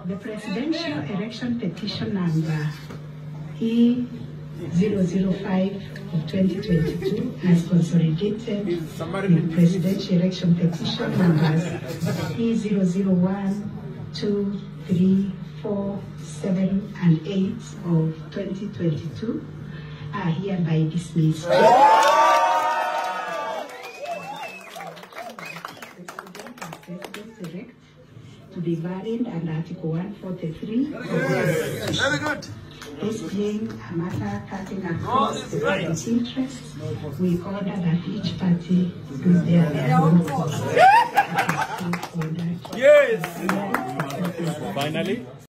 The presidential election petition number E005 of 2022 has consolidated with presidential election petition numbers E001, 2, 3, 4, 7, and 8 of 2022 are hereby dismissed. To be varied under Article 143 of the Constitution. This being a matter cutting across the party's interests, we order that each party withdraw their vote. Yes! Finally.